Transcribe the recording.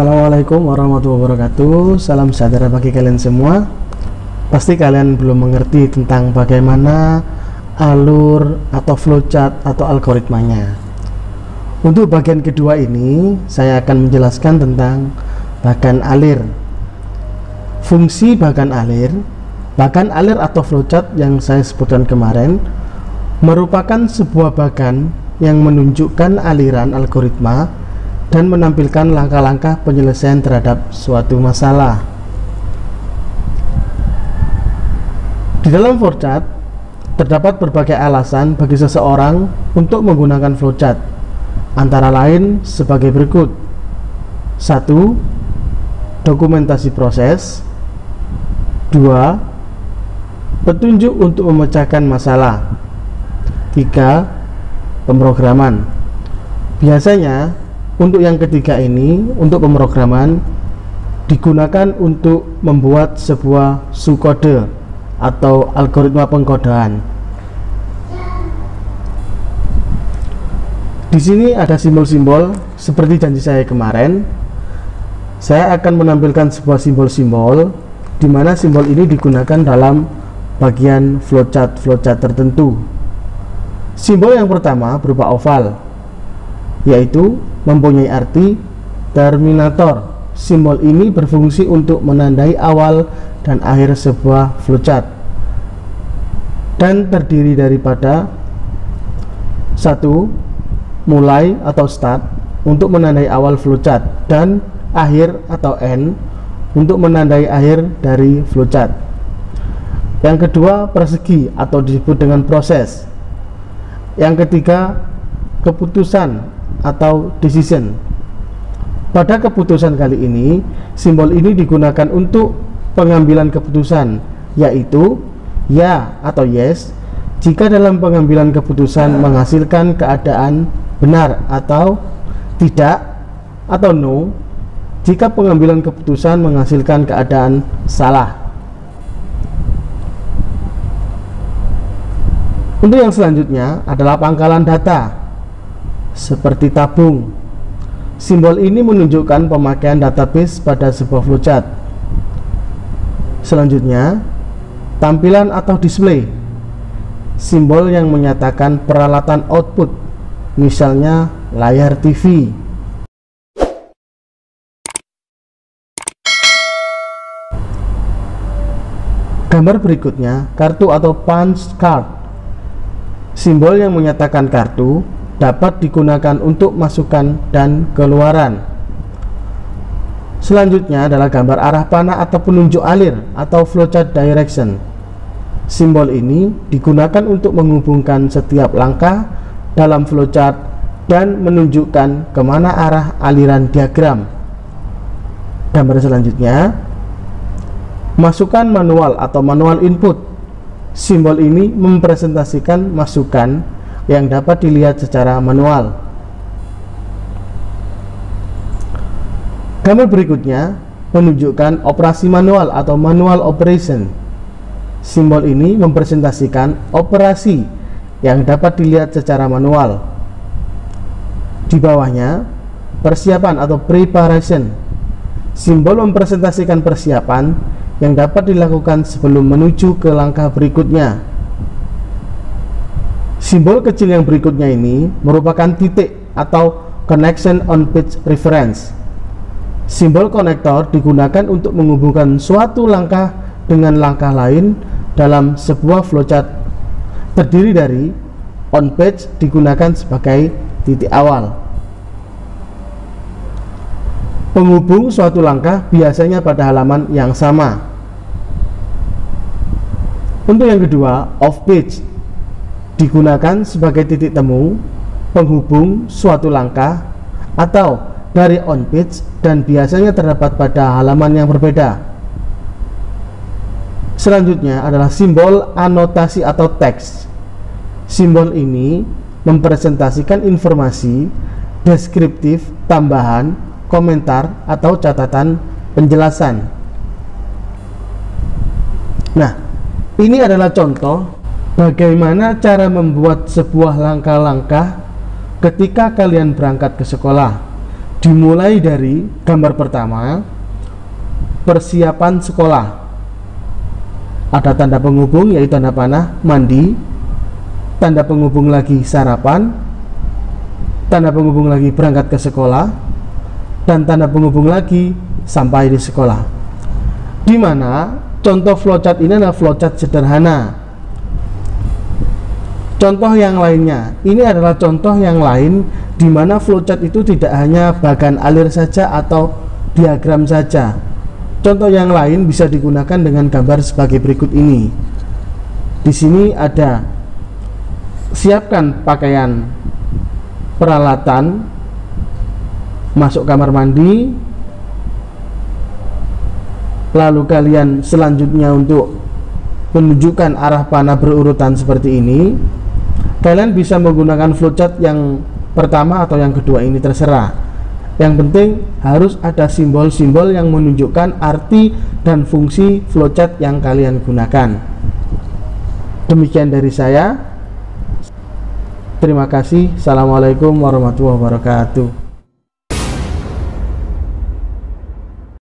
Assalamualaikum warahmatullahi wabarakatuh. Salam sejahtera bagi kalian semua. Pasti kalian belum mengerti tentang bagaimana alur atau flowchart atau algoritmanya. Untuk bagian kedua ini saya akan menjelaskan tentang bagan alir. Fungsi bagan alir atau flowchart yang saya sebutkan kemarin merupakan sebuah bagan yang menunjukkan aliran algoritma dan menampilkan langkah-langkah penyelesaian terhadap suatu masalah. Di dalam flowchart terdapat berbagai alasan bagi seseorang untuk menggunakan flowchart, antara lain sebagai berikut. 1. Dokumentasi proses. 2. Petunjuk untuk memecahkan masalah. 3. Pemrograman. Biasanya untuk yang ketiga ini, untuk pemrograman, digunakan untuk membuat sebuah subkode atau algoritma pengkodean. Di sini ada simbol-simbol seperti janji saya kemarin. Saya akan menampilkan sebuah simbol-simbol di mana simbol ini digunakan dalam bagian flowchart tertentu. Simbol yang pertama berupa oval, yaitu mempunyai arti terminator. Simbol ini berfungsi untuk menandai awal dan akhir sebuah flowchart dan terdiri daripada 1. Mulai atau start untuk menandai awal flowchart dan akhir atau end untuk menandai akhir dari flowchart. Yang kedua, persegi atau disebut dengan proses. Yang ketiga, keputusan atau decision. Pada keputusan kali ini, simbol ini digunakan untuk pengambilan keputusan, yaitu ya atau yes jika dalam pengambilan keputusan menghasilkan keadaan benar, atau tidak atau no jika pengambilan keputusan menghasilkan keadaan salah. Untuk yang selanjutnya adalah pangkalan data seperti tabung. Simbol ini menunjukkan pemakaian database pada sebuah flowchart. Selanjutnya, tampilan atau display. Simbol yang menyatakan peralatan output, misalnya layar TV. Gambar berikutnya, kartu atau punch card. Simbol yang menyatakan kartu dapat digunakan untuk masukan dan keluaran. Selanjutnya adalah gambar arah panah atau penunjuk alir atau flowchart direction. Simbol ini digunakan untuk menghubungkan setiap langkah dalam flowchart dan menunjukkan kemana arah aliran diagram. Gambar selanjutnya, masukan manual atau manual input. Simbol ini mempresentasikan masukan yang dapat dilihat secara manual. Gambar berikutnya menunjukkan operasi manual atau manual operation. Simbol ini mempresentasikan operasi yang dapat dilihat secara manual. Di bawahnya, persiapan atau preparation. Simbol mempresentasikan persiapan yang dapat dilakukan sebelum menuju ke langkah berikutnya. Simbol kecil yang berikutnya ini merupakan titik atau connection on page reference. Simbol konektor digunakan untuk menghubungkan suatu langkah dengan langkah lain dalam sebuah flowchart. Terdiri dari on page digunakan sebagai titik awal. Penghubung suatu langkah biasanya pada halaman yang sama. Untuk yang kedua, off page digunakan sebagai titik temu penghubung suatu langkah atau dari on page dan biasanya terdapat pada halaman yang berbeda. Selanjutnya adalah simbol anotasi atau teks. Simbol ini mempresentasikan informasi deskriptif, tambahan, komentar atau catatan penjelasan. Nah, ini adalah contoh bagaimana cara membuat sebuah langkah-langkah ketika kalian berangkat ke sekolah. Dimulai dari gambar pertama, persiapan sekolah. Ada tanda penghubung yaitu tanda panah mandi, tanda penghubung lagi sarapan, tanda penghubung lagi berangkat ke sekolah, dan tanda penghubung lagi sampai di sekolah. Dimana contoh flowchart ini adalah flowchart sederhana. Contoh yang lainnya, ini adalah contoh yang lain di mana flowchart itu tidak hanya bagan alir saja atau diagram saja. Contoh yang lain bisa digunakan dengan gambar sebagai berikut ini. Di sini ada siapkan pakaian peralatan, masuk kamar mandi, lalu kalian selanjutnya untuk menunjukkan arah panah berurutan seperti ini. Kalian bisa menggunakan flowchart yang pertama atau yang kedua ini, terserah. Yang penting harus ada simbol-simbol yang menunjukkan arti dan fungsi flowchart yang kalian gunakan. Demikian dari saya. Terima kasih. Assalamualaikum warahmatullahi wabarakatuh.